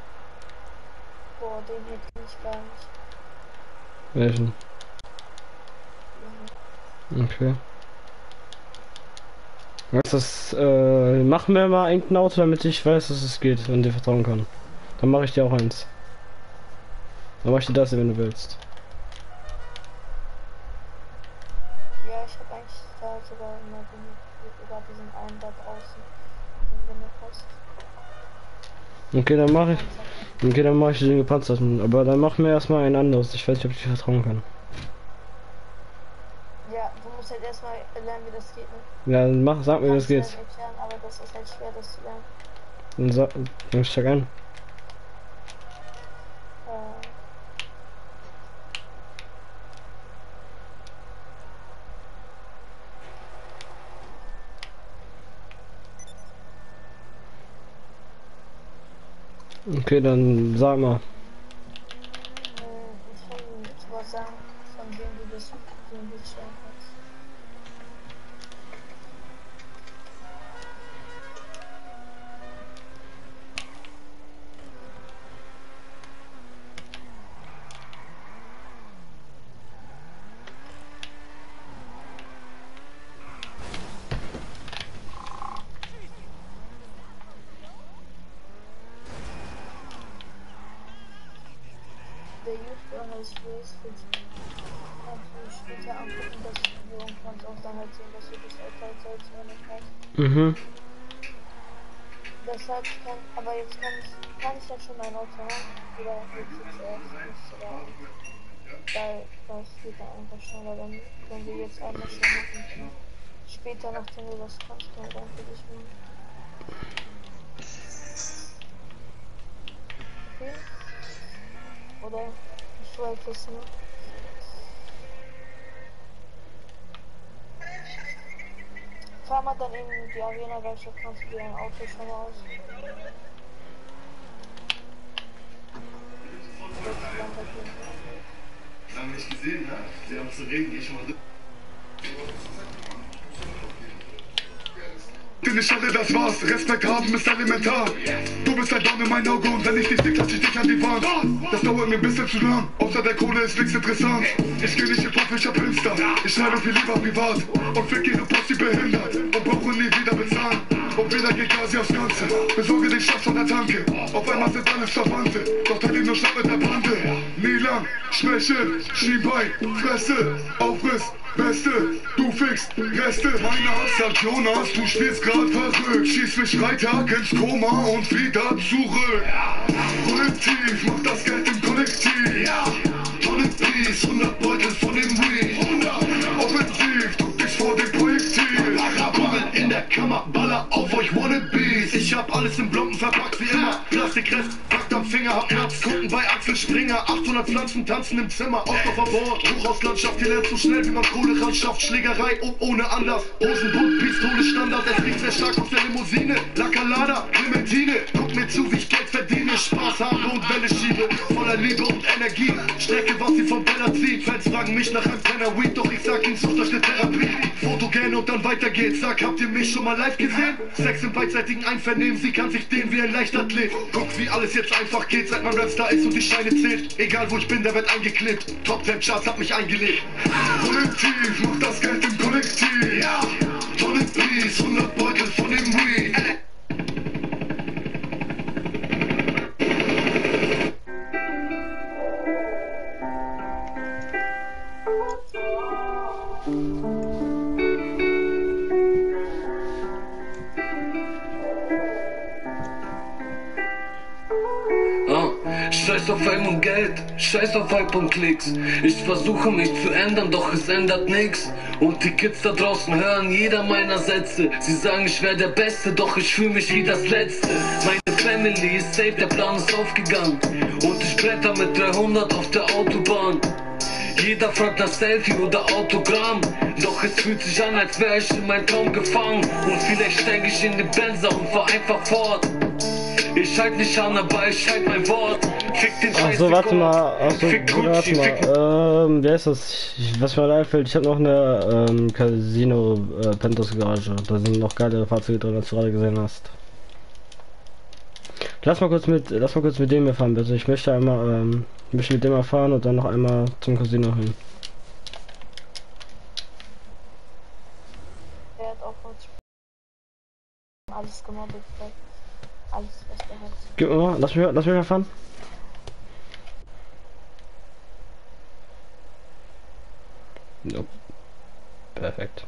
Boah, den hier kenn ich gar nicht. Welchen? Okay. Was das, äh, mach mir mal ein Auto, damit ich weiß, dass es geht und dir vertrauen kann. Dann mache ich dir auch eins. Dann mach ich dir das, wenn du willst. Ja, ich habe eigentlich da sogar immer genug über diesen einen da draußen. Wenn der passt. Okay, dann mache ich. Okay, dann mache ich den gepanzerten. Aber dann mach mir erstmal ein anderes. Ich weiß nicht, ob ich dir vertrauen kann. Ja, du musst halt erstmal lernen, wie das geht. Ne? Ja, dann mach, sag mir, wie das geht. Halt erklären, aber das ist halt schwer, das zu lernen. Dann sag, dann steig ein. Äh, Okay, dann sag mal. äh, ich kann Ihnen jetzt was sagen, von wem du das den Bild stellen kannst. Der YouTuber heißt Race Fit. Kannst du später angucken, das Video und kannst auch dann halt sehen, dass du das als Teilzeit nicht hast. Mhm. Deshalb kann, aber jetzt kann ich, kann ich ja schon mein Auto haben. Oder jetzt jetzt erst nicht, oder weil das geht dann einfach schneller, wenn, wenn wir jetzt einmal schon machen. Später, nachdem du das kannst, dann dann für dich machen. Okay? Oder ich weiß es nicht. Fahr mal dann in die Arena-Werkstatt, kannst du dir ein Auto schon mal aus. Lange nicht gesehen, ne? Sie haben zu reden, geh schon mal. Nicht alle, das war's. Respekt haben ist elementar. Du bist ein Dorn in mein Auge und wenn ich dich sehe, klatsch ich dich an die Wand. Das dauert mir ein bisschen zu lang. Außer der Kohle ist nichts interessant. Ich geh nicht in Pop, ich hab Insta. Ich schreibe viel lieber privat und fick ihre Post, die behindert und brauche nie wieder bezahlen. Und wieder geht quasi aufs Ganze. Besorge den Schatz von der Tanke. Auf einmal sind alles Verwandte. Doch teile nur Stadt mit der Bande. Nie lang, Schwäche, Schienbein, Fresse, Aufriss. Beste, du fickst Reste. Meine Art sagt Jonas, du spielst grad verrückt. Schieß mich Freitag ins Koma und wieder zurück. Kollektiv, mach das Geld im Kollektiv. Tonnen Peace, hundert Beutel von dem Weed. Offensiv, duck dich vor dem Projektil. Kugeln in der Kammer, baller auf euch Wannabes. Ich hab alles in Blocken verpackt wie immer. Plastikrest, packt am Finger, hab Herz. Kunden bei Axel Springer. achthundert Pflanzen tanzen im Zimmer. Ausdorfer Hochhauslandschaft, ihr lernt so schnell wie man Kohle ran schafft. Schlägerei und ohne Anlass. Hosenbund, Pistole Standard. Es riecht sehr stark aus der Limousine. Lackerlada, Clementine. Guck mir zu, wie ich Geld verdiene. Spaß habe und Welle schiebe. Voller Liebe und Energie. Strecke, was sie vom Teller zieht. Fans fragen mich nach einem Penner Weed. Doch ich sag ihnen, sucht euch eine Therapie. Fotogene und dann weiter geht's. Sag, habt ihr mich schon mal live gesehen? Sex im beidseitigen Einvernehmen. Sie kann sich dehnen wie ein Leichtathlet. Guck, wie alles jetzt einfach geht. Seit man Rapstar ist und die Scheine zählt. Egal wo ich bin, der wird eingeklebt. Top zehn Charts hat mich eingelegt. Kollektiv, mach das Geld im Kollektiv. Ja. Tonnen Peace, hundert Beutel von dem Weed. Scheiß auf Fame und Geld, scheiß auf Hype und Klicks. Ich versuche mich zu ändern, doch es ändert nix. Und die Kids da draußen hören jeder meiner Sätze. Sie sagen, ich wär der Beste, doch ich fühle mich wie das Letzte. Meine Family ist safe, der Plan ist aufgegangen. Und ich bretter mit dreihundert auf der Autobahn. Jeder fragt nach Selfie oder Autogramm. Doch es fühlt sich an, als wär ich in meinen Traum gefangen. Und vielleicht steig ich in den Benzer und fahr einfach fort. Ich halt nicht an, aber ich halt mein Wort. Fick den Scheiß. Achso, warte mal. Achso, warte mal. Ähm, wer ist das? Ich, was mir einfällt, ich habe noch eine ähm, Casino äh, Pentos Garage. Da sind noch geile Fahrzeuge drin, als du gerade gesehen hast. Lass mal kurz mit, lass mal kurz mit dem hier fahren, bitte. Ich möchte einmal, ähm, ich möchte mit dem mal fahren und dann noch einmal zum Casino hin. alles gemobbt wird. Alles, was der hat. Gib mir mal, lass mich, lass mich mal fahren. Nope. Perfekt.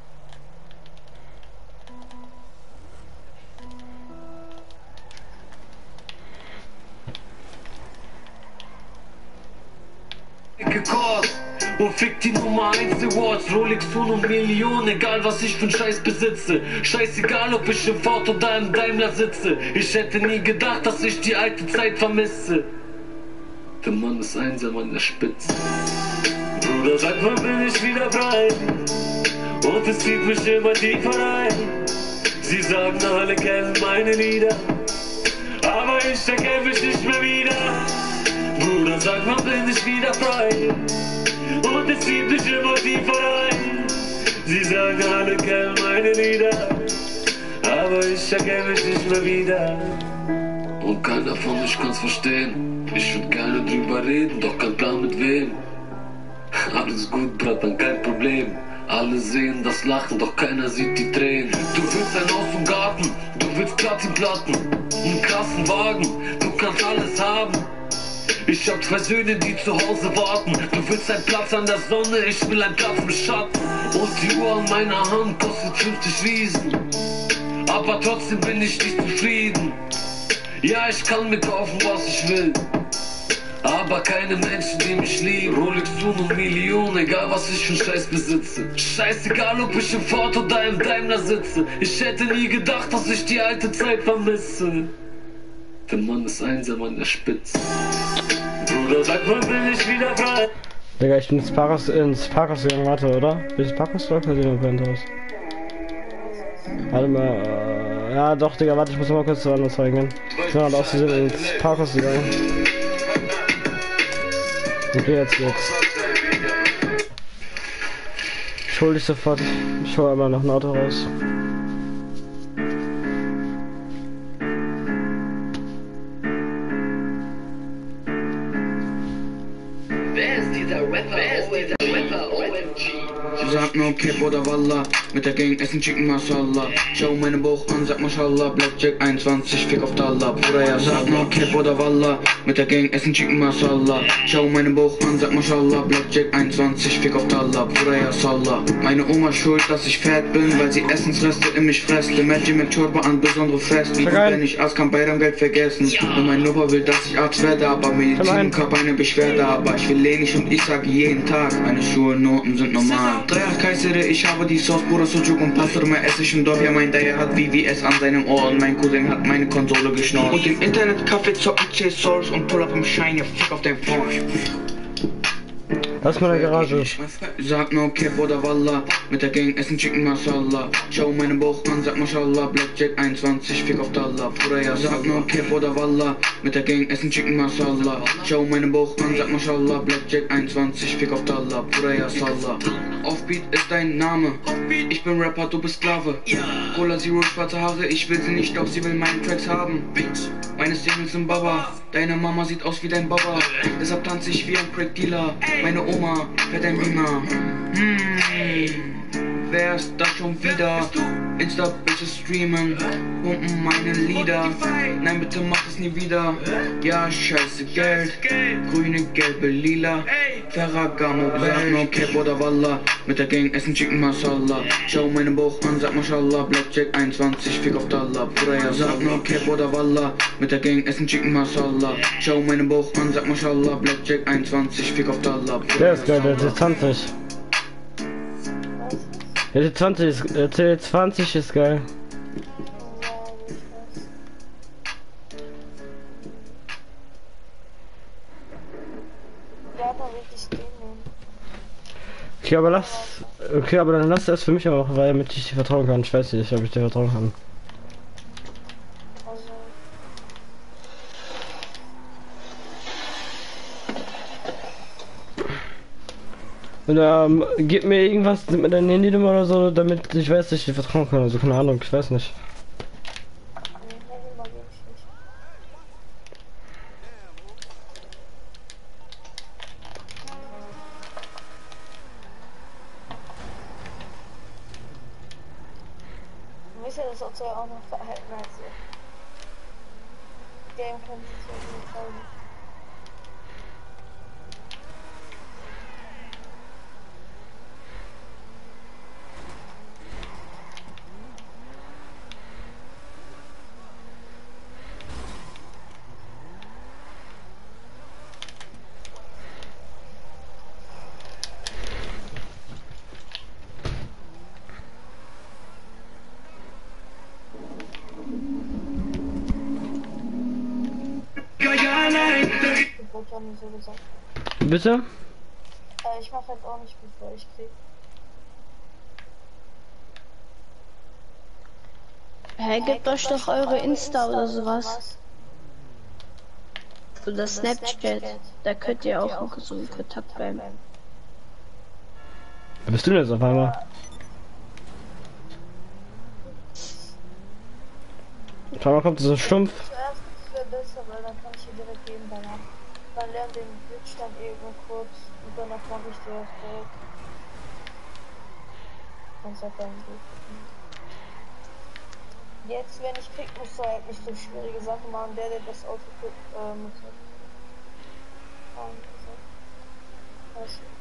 Gekauft. Wo fickt die Nummer eins Awards? Rolex und Millionen, egal was ich für einen Scheiß besitze. Scheißegal, ob ich im Ford oder im Daimler sitze. Ich hätte nie gedacht, dass ich die alte Zeit vermisse. Der Mann ist einsam an der Spitze. Bruder, sag wann bin ich wieder frei? Und es zieht mich immer tiefer rein. Sie sagen alle kennen meine Lieder, aber ich erkenne mich nicht mehr wieder. Bruder, sag wann bin ich wieder frei? Und es zieht mich immer tiefer rein. Sie sagen alle kennen meine Lieder, aber ich erkenne mich nicht mehr wieder. Und keiner von euch kann's verstehen. Ich würd gerne drüber reden, doch kein Plan mit wem. Alles gut, Bratan, kein Problem. Alle sehen das Lachen, doch keiner sieht die Tränen. Du willst ein Haus und Garten, du willst Platin-Platten, einen krassen Wagen, du kannst alles haben. Ich hab zwei Söhne, die zu Hause warten. Du willst einen Platz an der Sonne, ich will einen Platz im Schatten. Und die Uhr an meiner Hand kostet fünfzig Riesen. Aber trotzdem bin ich nicht zufrieden. Ja, ich kann mir kaufen, was ich will, aber keine Menschen, die mich lieben. Rolex und Millionen, egal was ich für Scheiß besitze. Scheißegal, ob ich im Ford oder im Daimler sitze. Ich hätte nie gedacht, dass ich die alte Zeit vermisse. Der Mann ist einsam an der Spitze. Bruder, sag wann bin ich wieder frei? Digga, ich bin ins Parkhaus, ins Parkhaus gegangen, warte, oder? Bin ich ins Parkhaus oder sehen wir Penthouse? Warte mal, äh, ja doch, Digga, warte, ich muss noch mal kurz zu anderen zeigen. Ich bin halt aus Versehen ins Parkhaus gegangen. Okay, jetzt geht's. Ich hol dich sofort. Ich hol einmal noch ein Auto raus. Wer ist dieser Rapper? Wer ist dieser Rapper? O M G. Sie sagt nur Cap oder Wallah, mit der Gang essen Chicken Mashallah. Schau meinen Bauch an, sag Mashallah, Blackjack einundzwanzig, Fick auf Dollar. Bruder, ja, sag nur Cap oder Wallah, mit der Gang essen Chicken Mashallah. Schau meinen Bauch an, sag Mashallah, Blackjack einundzwanzig, Fick auf Dollar. Bruder, ja, Sallah. Meine Oma schuld, dass ich fett bin, weil sie Essensreste in mich fresste. Magic mit Chorba an besondere Festen. Und wenn ich Arzt kann bei dem Geld vergessen. Und mein Opa will, dass ich Arzt werde, aber Medizin hab eine Beschwerde. Aber ich will lenig und ich sage jeden Tag, meine Schuhe, Noten sind normal. Drei acht Kaisere, ich habe die Sauce, Bruder, Sujuk und Pastor, mehr esse ich im Dorf. Ja, mein Dad hat V V S an seinem Ohr und mein Cousin hat meine Konsole geschnurrt. Und im Internet Kaffee zocken, Chase Souls und Pull up im Shine, Fick auf dein Phone. Das ist meine Garage. Sag nur Cap oder Wallah, mit der Gang essen Chicken Mashallah. Schau meinen Bauch an, sag Mashallah, Blackjack einundzwanzig, Fick auf Dollar. Bruder, ja, sag nur Cap oder Wallah, mit der Gang essen Chicken Mashallah. Schau meinen Bauch an, sag Mashallah, Blackjack einundzwanzig, Fick auf Dollar. Bruder, ja, Sallah. Offbeat ist dein Name, ich bin Rapper, du bist Sklave. Cola Zero, schwarze Haare, ich will sie nicht, doch sie will meine Tracks haben. Meine Singles sind Baba, deine Mama sieht aus wie dein Baba. Deshalb tanze ich wie ein Crack Dealer. Meine Oma fährt ein Beamer. Hm, wer ist da schon wieder? Insta-Bitches streamen, pumpen meine Lieder. Nein, bitte mach es nie wieder. Ja, scheiße Geld, grüne, gelbe, lila. Ferragamo, sag nur Cap oder Wallah, mit der Gang essen Chicken Mashallah. Schau meinen Bauch an, sag Mashallah, Blackjack einundzwanzig, Fick auf Dollar. Bruder, ja, sag nur Cap oder Wallah, mit der Gang essen Chicken Mashallah. Schau meinen Bauch an, sag Mashallah, Blackjack einundzwanzig, Fick auf Dollar. Der ist geil, der T zwanzig. Der T zwanzig ist, der T zwanzig ist geil. Okay, aber lass. Okay, aber dann lass das für mich auch, weil damit ich dir vertrauen kann. Ich weiß nicht, ob ich dir vertrauen kann. Und ähm, gib mir irgendwas mit deiner Handynummer oder so, damit ich weiß, dass ich dir vertrauen kann. Also keine Ahnung, ich weiß nicht. Wisst ihr, das das Auto ja auch noch verhalten als ihr. Game können sie ja nicht folgen. Ich hab nicht so gesagt. Bitte? Äh, ich mach halt auch nicht, bevor ich krieg. Hä, gebt euch doch eure Insta oder sowas. Oder Snapchat. Da könnt ihr auch noch so in Kontakt bleiben. Wer bist du denn jetzt auf einmal? Auf einmal kommt so stumpf. Zuerst wäre besser, weil dann kann ich hier direkt gehen danach. Dann lernen den Glitch dann eben kurz und danach mache ich dir das Projekt. Kannst ja keinen Glück. Jetzt, wenn ich krieg, musst du halt nicht so schwierige Sachen machen. Der, der das Auto kriegt, äh, muss halt. Weißt du?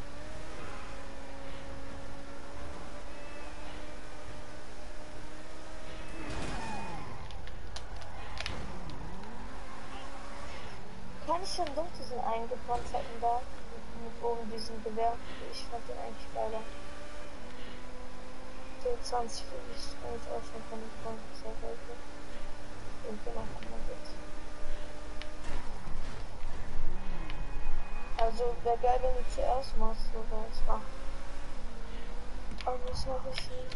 Kann ich schon doch diesen eingebrannt hätten da? Mit oben diesen Gewehr. Ich fand den eigentlich geiler. zwanzig finde ich eigentlich auch schon von den Freunden sehr heute. Und genau, guck mal jetzt. Also wäre geil, wenn du zuerst machst, so was macht. Aber das mache ich nicht.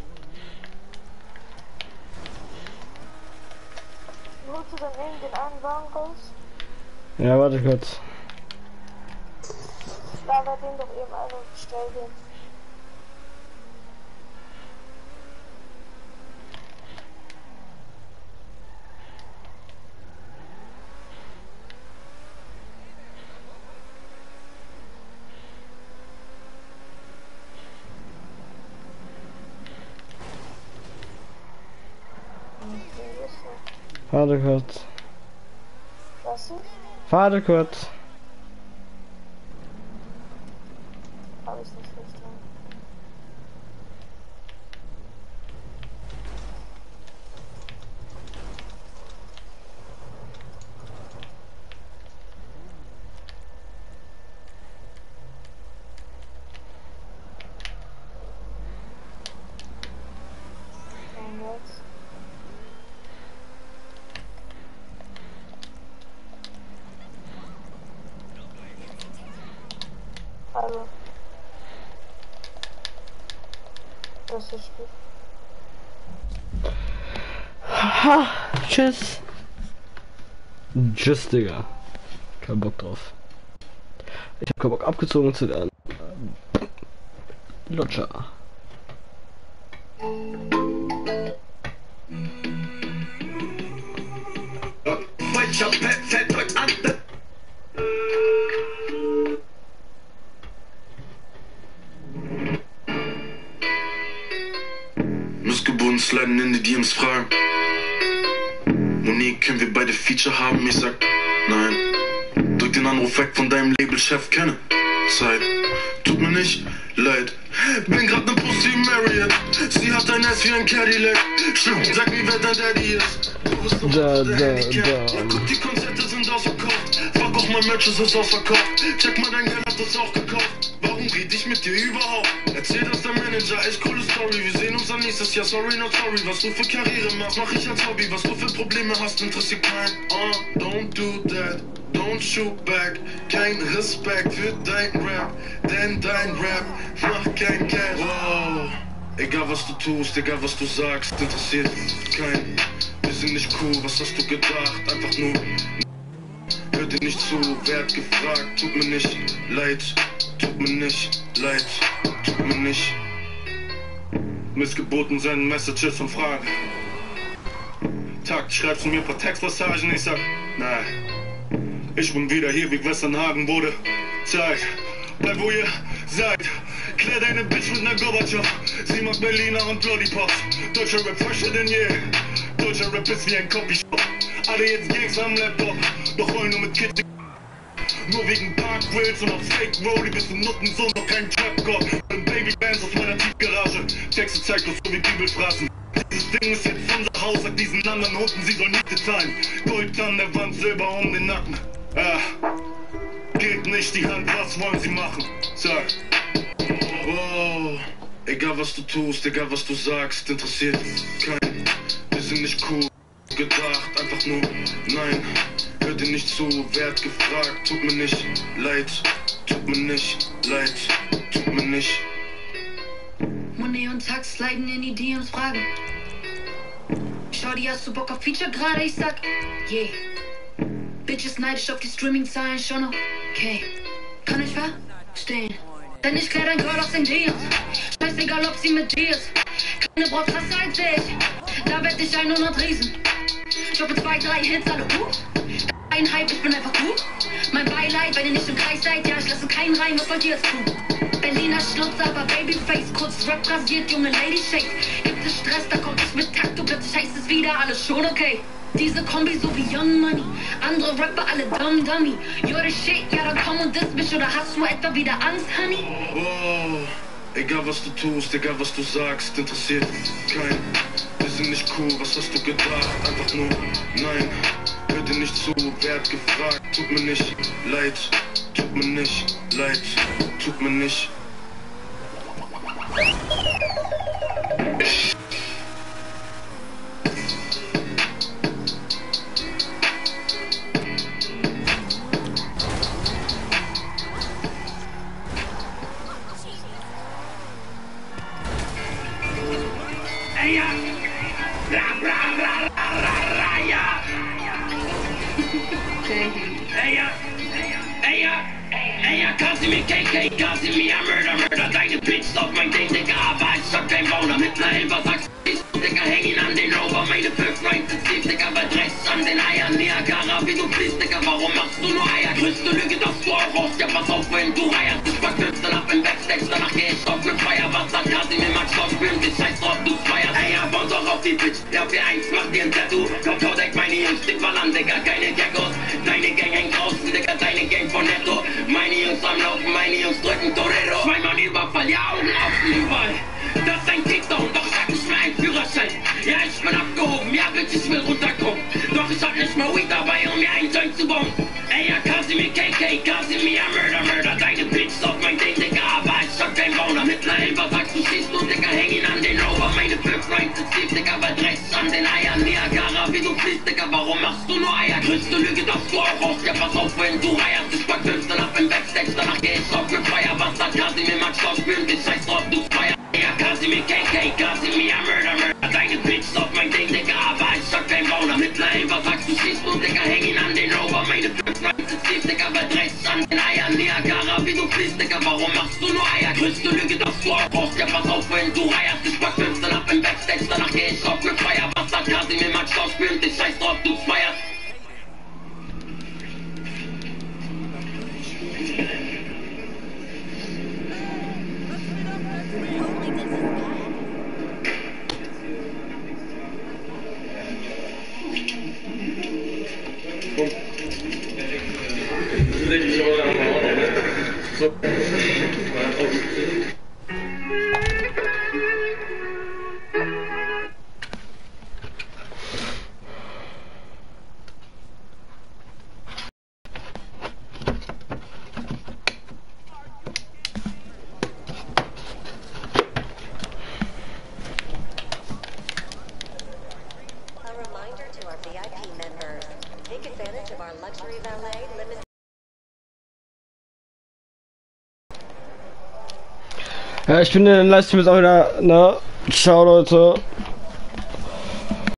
Holst du dann eben den einen Wagen raus? Ja, warte kurz. Lager den doch eben ein und stell den. Warte kurz. Was ist? Warte kurz. Hab ich nicht verstanden. Und jetzt? Hallo. Das ist gut. Ha, tschüss. Tschüss, Digga. Kein Bock drauf. Ich hab keinen Bock abgezogen zu werden. Lutscher. Missgeboren sliden in die D Ms fragen. Monique, können wir beide Feature haben? Ich sag, nein. Drück den Anruf weg von deinem Labelchef, kenne Zeit. Tut mir nicht leid. Bin grad ne Pussy Marriott. Sie hat ein S wie ein Cadillac. Stimmt, sag mir, wer dein Daddy ist. Du bist doch Da, der da, Handicap. da. Guck, die Konzerte sind ausverkauft. Fuck, auch mein Merch ist ausverkauft. Check mal, dein Geld hat das auch gekauft. Warum red ich mit dir überhaupt? Erzähl das der Manager, echt coole Story. Wir sehen uns dann nächstes Jahr, sorry not sorry. Was du für Karriere machst, mach ich als Hobby. Was du für Probleme hast, interessiert keinen. Uh, don't do that, don't shoot back. Kein Respekt für dein Rap, denn dein Rap macht kein Cash. Wow. Egal was du tust, egal was du sagst, interessiert keinen. Wir sind nicht cool, was hast du gedacht? Einfach nur, hör dir nicht zu, werd gefragt. Tut mir nicht leid, tut mir nicht leid, tut mir nicht. Missgeboten senden Messages und Fragen. Takt, schreibst du mir ein paar Textpassagen, ich sag, nein. Ich bin wieder hier, wie Westernhagen wurde. Zeit, bleib wo ihr seid. Klär deine Bitch mit ner Gorbatschow. Sie mag Berliner und Lollipops. Deutscher Rap fresher denn je. Deutscher Rap ist wie ein Copyshop. Alle jetzt Gangs am Laptop, doch wollen nur mit Kids. Nur wegen Parkgrills und auf Fake Rolli bist du Nuttensohn, doch kein Trap-God. Und Babybands aus meiner Tiefgarage. Texte zeigt doch so wie Bibelphrasen. Dieses Ding ist jetzt unser Haus, sagt diesen anderen Hunden, sie sollen Miete zahlen. Gold an der Wand, Silber um den Nacken. Ah, geht nicht die Hand, was wollen sie machen? Sag. Oh, egal was du tust, egal was du sagst, interessiert keinen. Wir sind nicht cool gedacht, einfach nur nein. Hör dir nicht zu, wer hat gefragt, tut mir nicht leid, tut mir nicht leid, tut mir nicht. Monet und Tax sliden in die D Ms fragen. Shorty, hast du Bock auf Feature gerade? Ich sag, yeah. Bitches neidisch auf die Streaming-Zahlen, schon okay. Kann ich verstehen? Denn ich klär dein Girl aus den D Ms. Scheißegal, ob sie mit dir ist. Keine Braut krasser als ich. Da werd ich hundert Riesen. Droppe zwei, drei Hits, alle gut. Ein Hype, ich bin einfach gut. Mein Beileid, wenn ihr nicht im Kreis seid, ja, ich lasse keinen rein, was wollt ihr jetzt tun? Berliner Schlutz, aber Babyface, kurz Rap rasiert, junge Lady Shake. Gibt es Stress, da kommt ich mit Takt, du plötzlich heißt es wieder, alles schon okay. Diese Kombi so wie Young Money, andere Rapper alle dumb dummy. You're the shit, ja dann komm und diss mich, oder hast du etwa wieder Angst, Honey? Oh, egal was du tust, egal was du sagst, interessiert keinen. Wir sind nicht cool, was hast du gedacht? Einfach nur nein. Hör dir nicht zu, wer hat gefragt? Tut mir nicht leid, tut mir nicht leid, tut mir nicht. Ey, ja! Bra, bra, bra, bra, bra, ja! Ey, ja! Ey, ja! Ey, ja, Casimir, K K, Casimir, Mörder, Mörder, deine Bitch auf mein Ding, Digga, aber ich sag kein Bauner, mittlerhin, was sagst du, Digga, häng ihn an den Rover, meine fünf neun tief, Digga, bei Dress an den Eiern, Niagara, wie du fließt, Digga, warum machst du nur Eier? Größte Lüge, dass du auch raus, ja, pass auf, wenn du heierst, ich verknüpft dann ab im Backstage, danach geh ich auf mit Feier, was sagt Casimir, Max, Gott, spielen, dich scheiß drauf, du feierst, ey, ja, baut doch auf die Bitch, ja, für eins, mach dir ein Tattoo, komm, schau, deck meine Jungs, dick mal an, Digga, keine Gaggos, deine Gang hängt draußen, Digga, deine Gang von Netto, meine Jungs am Laufen, meine Jungs drücken Torero, zweimal Überfall, ja, Augen offen, überall, das ist ein Takedown, doch sag nicht mehr ein Führerschein, ja, ich bin abgehoben, ja, Bitch, ich will runterkommen, doch ich hab nicht mal Weed dabei, um mir einen Joint zu bauen, ey, ja, Casimir, K K, Casimir, Mörder, Mörder, deine Bitch auf mein Ding, Digga, aber ich hab kein Bauner, mittlerhin, was sagst du, schießt du, Digga, häng ihn an den Rover, meine fünf neun tief, Digga, bei Dress an den Eiern, Niagara, wie du fließt, Digga, warum machst du nur Eier, größte Lüge, dass du auch raus, ja, pass auf, wenn du heierst, ich pack fünf, dann ab im Backstage, danach geh ich auf mit Feier, was sagt Casimir, Max, Gott, spielen, dich scheiß drauf, du feier, ja, Casimir, K K, Casimir, Mörder, Mörder, deine Bitch auf mein Ding, Digga, aber ich sag kein Bauner, mittlerhin, was sagst du, schießt du, Digga, häng ihn an den Rover, meine fünf neun tief, Digga, bei Dress an den Eiern, Niagara, wie du fließt, Digga, warum machst du nur Eier, größte Lüge, dass du auch raus, ja, pass auf, wenn du heierst, ich pack fünf, dann ab im Backstage, danach geh ich auf mit Feier, was sagt Casimir, Max, Gott, spielen, dich scheiß drauf, du feierst. Ja, ich finde, den Livestream ist auch wieder, ne? Ciao, Leute.